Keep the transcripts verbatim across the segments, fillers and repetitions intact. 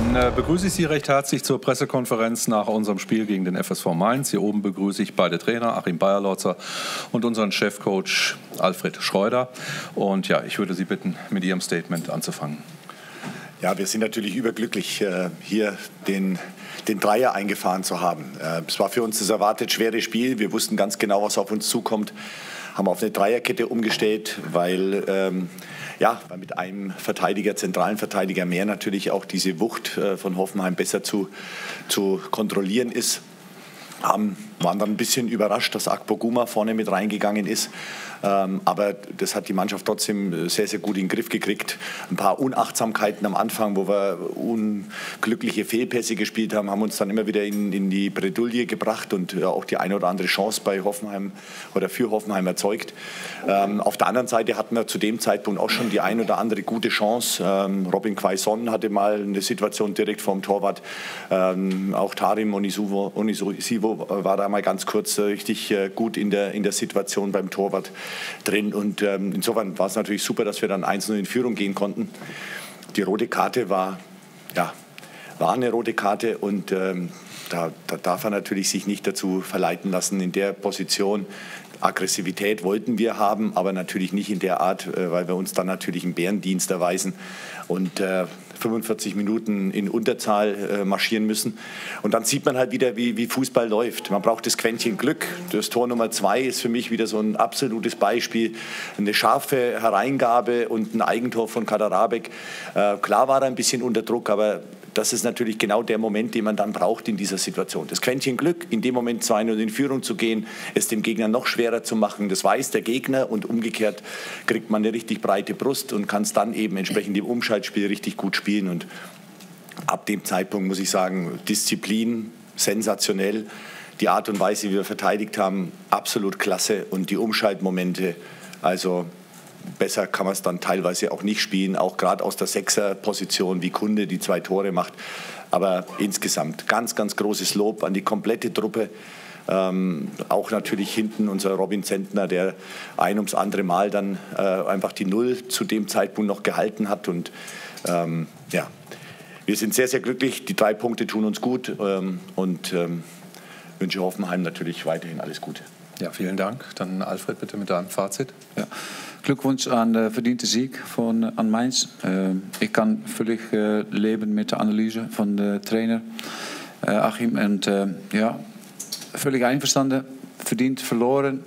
Dann äh, begrüße ich Sie recht herzlich zur Pressekonferenz nach unserem Spiel gegen den F S V Mainz. Hier oben begrüße ich beide Trainer, Achim Beierlotzer und unseren Chefcoach Alfred Schreuder. Und ja, ich würde Sie bitten, mit Ihrem Statement anzufangen. Ja, wir sind natürlich überglücklich, hier den, den Dreier eingefahren zu haben. Es war für uns das erwartet schwere Spiel. Wir wussten ganz genau, was auf uns zukommt. Haben auf eine Dreierkette umgestellt, weil, ähm, ja, weil mit einem Verteidiger, zentralen Verteidiger mehr natürlich auch diese Wucht äh, von Hoffenheim besser zu, zu kontrollieren ist. Haben, waren dann ein bisschen überrascht, dass Akpoguma vorne mit reingegangen ist. Ähm, aber das hat die Mannschaft trotzdem sehr, sehr gut in den Griff gekriegt. Ein paar Unachtsamkeiten am Anfang, wo wir unglückliche Fehlpässe gespielt haben, haben uns dann immer wieder in, in die Bredouille gebracht und äh, auch die eine oder andere Chance bei Hoffenheim oder für Hoffenheim erzeugt. Ähm, auf der anderen Seite hatten wir zu dem Zeitpunkt auch schon die ein oder andere gute Chance. Ähm, Robin Quaison hatte mal eine Situation direkt vorm Torwart. Ähm, auch Tarim Onisivo, Onisivo war da mal ganz kurz äh, richtig äh, gut in der, in der Situation beim Torwart drin. Und ähm, insofern war es natürlich super, dass wir dann eins null in Führung gehen konnten. Die rote Karte war, ja, war eine rote Karte und ähm, da, da darf er natürlich sich nicht dazu verleiten lassen, in der Position. Aggressivität wollten wir haben, aber natürlich nicht in der Art, äh, weil wir uns dann natürlich einen Bärendienst erweisen und äh, fünfundvierzig Minuten in Unterzahl äh, marschieren müssen. Und dann sieht man halt wieder, wie, wie Fußball läuft. Man braucht das Quäntchen Glück. Das Tor Nummer zwei ist für mich wieder so ein absolutes Beispiel. Eine scharfe Hereingabe und ein Eigentor von Kaderabek. Äh, klar war er ein bisschen unter Druck, aber das ist natürlich genau der Moment, den man dann braucht in dieser Situation. Das Quäntchen Glück, in dem Moment zwei null in Führung zu gehen, es dem Gegner noch schwerer zu machen. Das weiß der Gegner und umgekehrt kriegt man eine richtig breite Brust und kann es dann eben entsprechend im Umschaltspiel richtig gut spielen. Und ab dem Zeitpunkt muss ich sagen, Disziplin, sensationell. Die Art und Weise, wie wir verteidigt haben, absolut klasse. Und die Umschaltmomente, also besser kann man es dann teilweise auch nicht spielen, auch gerade aus der Sechser-Position, wie Kunde die zwei Tore macht. Aber insgesamt ganz, ganz großes Lob an die komplette Truppe. Ähm, auch natürlich hinten unser Robin Zentner, der ein ums andere Mal dann äh, einfach die Null zu dem Zeitpunkt noch gehalten hat. Und ähm, ja, wir sind sehr, sehr glücklich. Die drei Punkte tun uns gut ähm, und ähm, wünsche Hoffenheim natürlich weiterhin alles Gute. Ja, vielen Dank. Dann Alfred, bitte mit deinem Fazit. Ja. Glückwunsch aan de verdiente Sieg von, aan Mainz. Uh, ik kan völlig uh, leben mit der Analyse von der Trainer uh, Achim. Und uh, ja, völlig einverstanden, verdient verloren.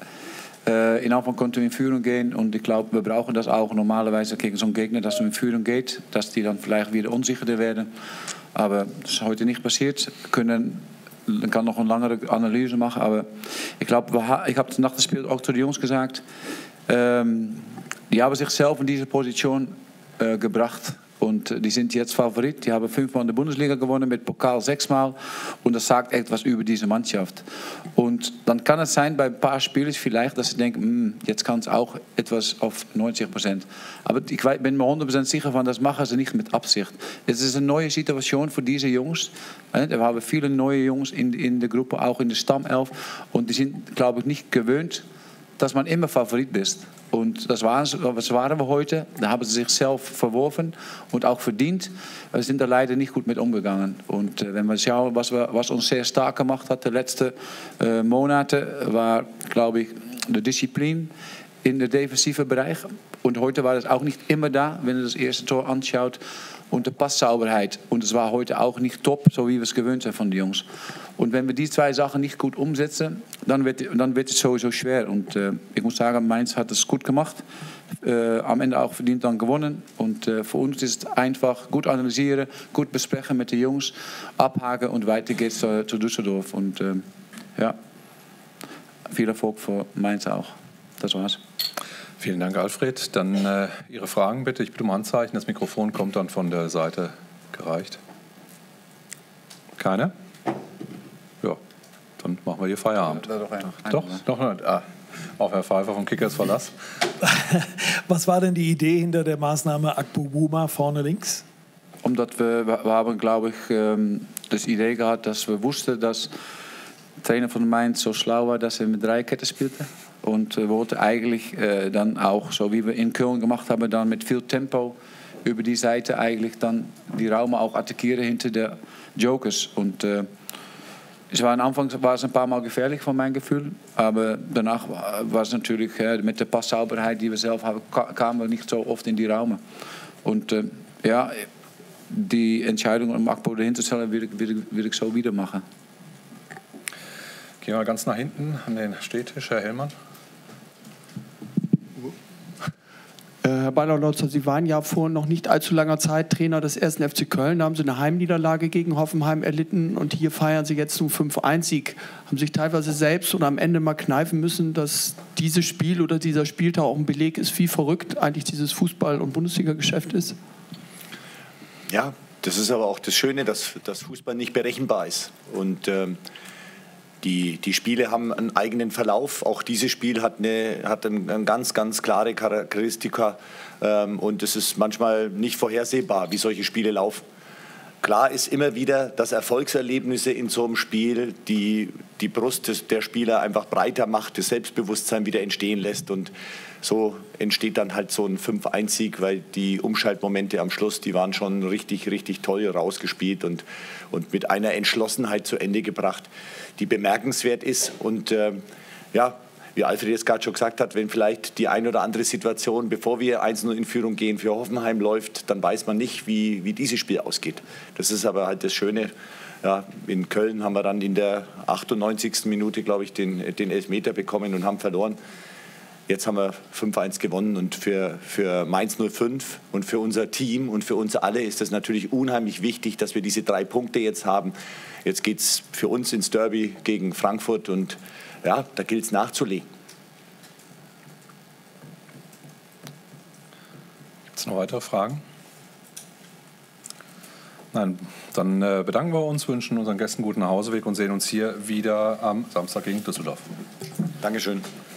Uh, in Anfang konnten wir in Führung gehen und ich glaube, wir brauchen das auch normalerweise gegen so einen Gegner, dass du in Führung geht, dass die dann vielleicht wieder unsicherer werden. Aber das ist heute nicht passiert. Wir können Man kann noch eine langere Analyse machen, aber ich glaube, ich habe nach dem Spiel auch zu den Jungs gesagt, ähm, die haben sich selbst in diese Position äh, gebracht und die sind jetzt Favorit. Die haben fünfmal in der Bundesliga gewonnen, mit Pokal sechsmal und das sagt etwas über diese Mannschaft. Und dann kann es sein bei ein paar Spielern vielleicht, dass sie denken, jetzt kann es auch etwas auf neunzig Prozent. Aber ich bin mir hundert Prozent sicher von, das machen sie nicht mit Absicht. Es ist eine neue Situation für diese Jungs. Wir haben viele neue Jungs in, in der Gruppe, auch in der Stammelf und die sind, glaube ich, nicht gewöhnt, dass man immer Favorit ist. Und das waren, das waren wir heute. Da haben sie sich selbst verworfen und auch verdient. Wir sind da leider nicht gut mit umgegangen. Und äh, wenn wir schauen, was, wir, was uns sehr stark gemacht hat, die letzten äh, Monate, war, glaube ich, die Disziplin in der defensiven Bereich. Und heute war das auch nicht immer da, wenn du das erste Tor anschaut. Und die Passsauberheit. Und es war heute auch nicht top, so wie wir es gewöhnt sind von den Jungs. Und wenn wir die zwei Sachen nicht gut umsetzen, dann wird, dann wird es sowieso schwer. Und äh, ich muss sagen, Mainz hat es gut gemacht. Äh, am Ende auch verdient dann gewonnen. Und äh, für uns ist es einfach gut analysieren, gut besprechen mit den Jungs, abhaken und weiter geht's zu, zu Düsseldorf. Und äh, ja, viel Erfolg für Mainz auch. Das war's. Vielen Dank, Alfred. Dann äh, Ihre Fragen bitte. Ich bitte um Anzeichen. Das Mikrofon kommt dann von der Seite gereicht. Keine? Ja, dann machen wir hier Feierabend. Ja, doch, ein, doch, doch, doch ah, auf Herr Pfeiffer von Kickers Verlass. Was war denn die Idee hinter der Maßnahme Akpoguma vorne links? Omdat wir, wir haben, glaube ich, das Idee gehabt, dass wir wussten, dass der Trainer von Mainz so schlau war, dass er mit drei Ketten spielte. Und wir wollten eigentlich äh, dann auch, so wie wir in Köln gemacht haben, dann mit viel Tempo über die Seite eigentlich dann die Räume auch attackieren hinter der Jokers. Und äh, es war am Anfang war es ein paar Mal gefährlich von meinem Gefühl, aber danach war es natürlich äh, mit der Passsauberheit, die wir selbst haben, kamen wir nicht so oft in die Räume. Und äh, ja, die Entscheidung, um Akpo dahin zu stellen, will ich, will, ich, will ich so wieder machen. Gehen wir ganz nach hinten an den Stehtisch, Herr Hellmann. Herr Bayerlotzer, Sie waren ja vor noch nicht allzu langer Zeit Trainer des ersten F C Köln. Da haben Sie eine Heimniederlage gegen Hoffenheim erlitten und hier feiern Sie jetzt einen fünf eins Sieg. Haben sich teilweise selbst oder am Ende mal kneifen müssen, dass dieses Spiel oder dieser Spieltag auch ein Beleg ist, wie verrückt eigentlich dieses Fußball- und Bundesliga-Geschäft ist? Ja, das ist aber auch das Schöne, dass, dass Fußball nicht berechenbar ist. Und ähm, Die, die Spiele haben einen eigenen Verlauf. Auch dieses Spiel hat eine, hat eine, eine ganz, ganz klare Charakteristika. Ähm, und es ist manchmal nicht vorhersehbar, wie solche Spiele laufen. Klar ist immer wieder, dass Erfolgserlebnisse in so einem Spiel die, die Brust des, der Spieler einfach breiter macht, das Selbstbewusstsein wieder entstehen lässt. Und so entsteht dann halt so ein fünf eins Sieg, weil die Umschaltmomente am Schluss, die waren schon richtig, richtig toll rausgespielt und, und mit einer Entschlossenheit zu Ende gebracht, die bemerkenswert ist. Und äh, ja, wie Alfred jetzt gerade schon gesagt hat, wenn vielleicht die eine oder andere Situation, bevor wir eins null in Führung gehen, für Hoffenheim läuft, dann weiß man nicht, wie, wie dieses Spiel ausgeht. Das ist aber halt das Schöne. Ja, in Köln haben wir dann in der achtundneunzigsten Minute, glaube ich, den, den Elfmeter bekommen und haben verloren. Jetzt haben wir fünf eins gewonnen und für, für Mainz null fünf und für unser Team und für uns alle ist das natürlich unheimlich wichtig, dass wir diese drei Punkte jetzt haben. Jetzt geht es für uns ins Derby gegen Frankfurt und ja, da gilt es nachzulegen. Gibt es noch weitere Fragen? Nein, dann äh, bedanken wir uns, wünschen unseren Gästen guten Nachhauseweg und sehen uns hier wieder am Samstag gegen Düsseldorf. Dankeschön.